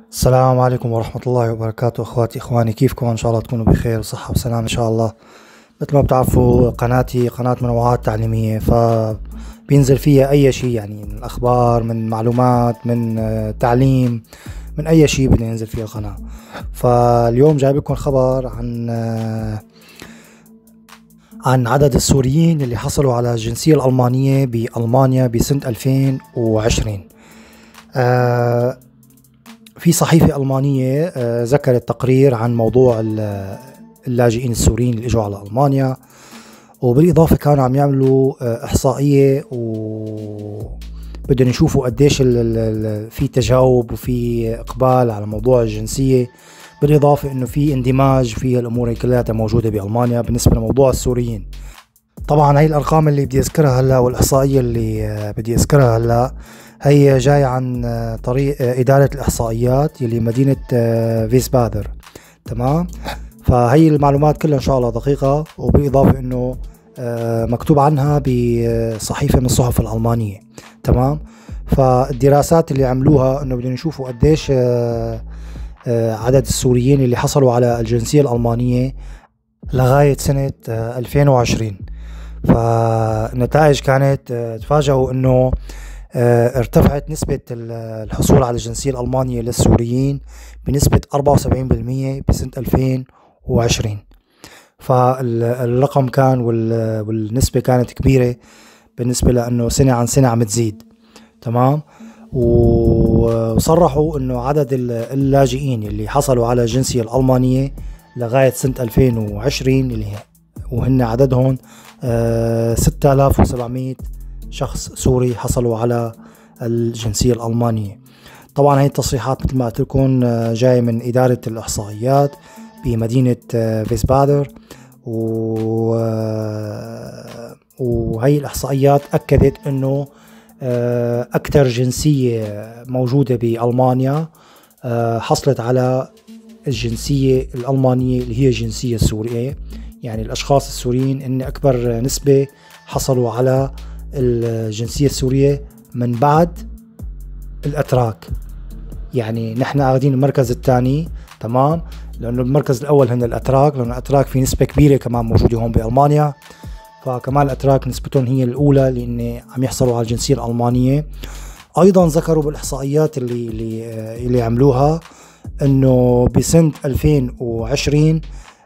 السلام عليكم ورحمة الله وبركاته، اخواتي اخواني، كيفكم؟ ان شاء الله تكونوا بخير وصحة وسلام ان شاء الله. مثل ما بتعرفوا قناتي قناة منوعات تعليمية، فبينزل فيها اي شيء، يعني من اخبار، من معلومات، من تعليم، من اي شيء بدنا ينزل فيها القناة. فاليوم جايب لكم خبر عن عدد السوريين اللي حصلوا على الجنسية الألمانية بألمانيا بسنة 2020. في صحيفة ألمانية ذكرت تقرير عن موضوع اللاجئين السوريين اللي اجوا على ألمانيا، وبالإضافة كانوا عم يعملوا إحصائية وبدهم يشوفوا قديش في تجاوب وفي إقبال على موضوع الجنسية، بالإضافة إنه في اندماج في الأمور كلها موجودة بألمانيا بالنسبة لموضوع السوريين. طبعا هاي الأرقام اللي بدي أذكرها هلا والإحصائية اللي بدي أذكرها هلا هي جاي عن طريق إدارة الإحصائيات يلي مدينة فيسبادر. تمام، فهي المعلومات كلها إن شاء الله دقيقة، وبالإضافة إنه مكتوب عنها بصحيفة من الصحف الألمانية. تمام، فالدراسات اللي عملوها إنه بدهم يشوفوا قديش عدد السوريين اللي حصلوا على الجنسية الألمانية لغاية سنة 2020. فالنتائج كانت تفاجئوا إنه ارتفعت نسبة الحصول على الجنسية الألمانية للسوريين بنسبة 74% بسنة 2020. فالرقم كان والنسبة كانت كبيرة بالنسبة لأنه سنة عن سنة عم تزيد. تمام، وصرحوا أنه عدد اللاجئين اللي حصلوا على الجنسية الألمانية لغاية سنة 2020 اللي وهن عددهم 6700 شخص سوري حصلوا على الجنسية الألمانية. طبعا هاي التصريحات مثل ما قلت لكم جاية من إدارة الإحصائيات بمدينة فيسبادر، وهي الإحصائيات أكدت أنه أكثر جنسية موجودة بألمانيا حصلت على الجنسية الألمانية اللي هي الجنسية السورية. يعني الأشخاص السوريين إن أكبر نسبة حصلوا على الجنسية السورية من بعد الأتراك. يعني نحن أخذين المركز الثاني، تمام، لأنه المركز الأول هن الأتراك، لأنه الأتراك في نسبة كبيرة كمان موجودة هون بألمانيا، فكمان الأتراك نسبتهم هي الأولى لأن عم يحصلوا على الجنسية الألمانية. أيضا ذكروا بالإحصائيات اللي عملوها إنه بسنة 2020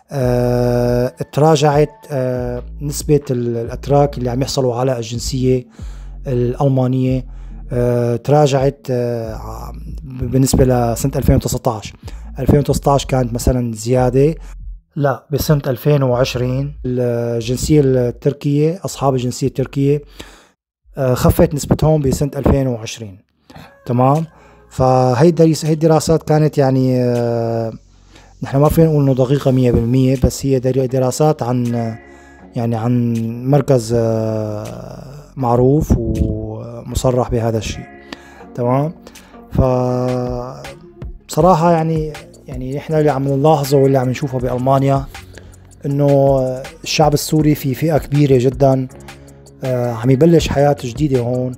تراجعت نسبة الأتراك اللي عم يحصلوا على الجنسية الألمانية، تراجعت بالنسبة لسنة 2019 كانت مثلا زيادة. لا، بسنة 2020 الجنسية التركية، أصحاب الجنسية التركية خفت نسبتهم بسنة 2020. تمام، فهي الدراسات كانت يعني نحن ما فينا نقول انه دقيقة 100%، بس هي دراسات عن مركز معروف ومصرح بهذا الشيء. تمام، ف بصراحة يعني نحن اللي عم نلاحظه واللي عم نشوفه بألمانيا انه الشعب السوري في فئة كبيرة جدا عم يبلش حياة جديدة هون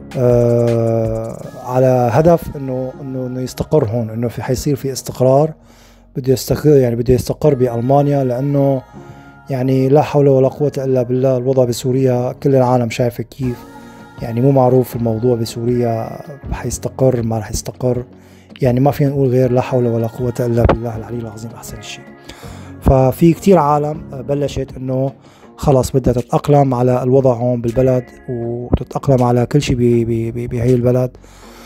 على هدف انه يستقر هون، انه حيصير في استقرار، بده يستقر بألمانيا، لأنه يعني لا حول ولا قوة إلا بالله. الوضع بسوريا كل العالم شايفة كيف، يعني مو معروف الموضوع بسوريا حيستقر ما رح يستقر، يعني ما فينا نقول غير لا حول ولا قوة إلا بالله العلي العظيم أحسن الشيء. ففي كتير عالم بلشت إنه خلص بدها تتأقلم على الوضع هون بالبلد، وتتأقلم على كل شيء بهي البلد،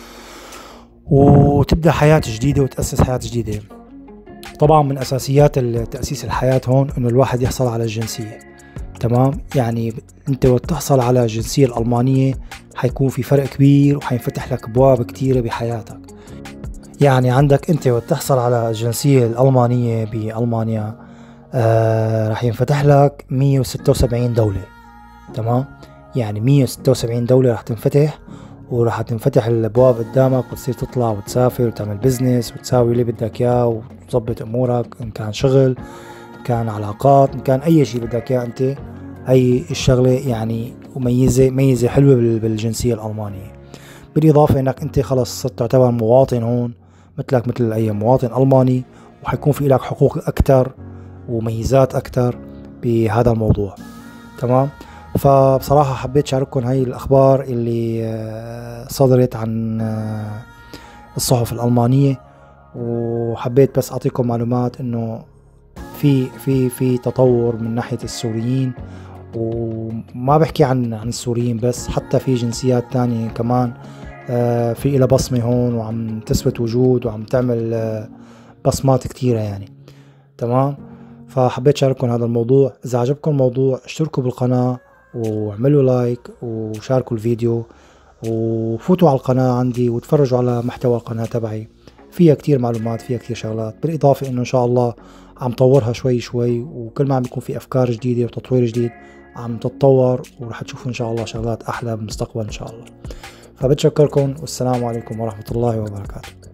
وتبدأ حياة جديدة وتأسس حياة جديدة. طبعا من أساسيات تأسيس الحياة هون إنه الواحد يحصل على الجنسية. تمام، يعني أنت وتحصل على الجنسية الألمانية حيكون في فرق كبير، وحينفتح لك أبواب كتيرة بحياتك. يعني عندك أنت وتحصل على الجنسية الألمانية بألمانيا رح ينفتح لك 176 دولة. تمام، يعني 176 دولة رح تنفتح، ورح تنفتح الابواب قدامك، وتصير تطلع وتسافر وتعمل بزنس وتساوي اللي بدك اياه وتظبط امورك، ان كان شغل، ان كان علاقات، ان كان اي شيء بدك اياه انت. هي الشغلة يعني ميزة حلوة بالجنسية الألمانية. بالإضافة انك انت خلص صرت تعتبر مواطن هون، مثلك مثل أي مواطن ألماني، وحيكون في لك حقوق أكتر وميزات أكتر بهذا الموضوع. تمام. فبصراحة حبيت شارككم هاي الأخبار اللي صدرت عن الصحف الألمانية، وحبيت بس أعطيكم معلومات إنه في تطور من ناحية السوريين، وما بحكي عن السوريين بس، حتى في جنسيات تانية كمان في إلها بصمة هون وعم تثبت وجود وعم تعمل بصمات كتيرة يعني. تمام. فحبيت شارككم هذا الموضوع. إذا عجبكم الموضوع اشتركوا بالقناة وعملوا لايك وشاركوا الفيديو، وفوتوا على القناة عندي وتفرجوا على محتوى القناة تبعي، فيها كتير معلومات، فيها كتير شغلات، بالإضافة إنه إن شاء الله عم طورها شوي شوي، وكل ما عم بيكون في أفكار جديدة وتطوير جديد عم تتطور، ورح تشوفوا إن شاء الله شغلات أحلى بالمستقبل إن شاء الله. فبتشكركم، والسلام عليكم ورحمة الله وبركاته.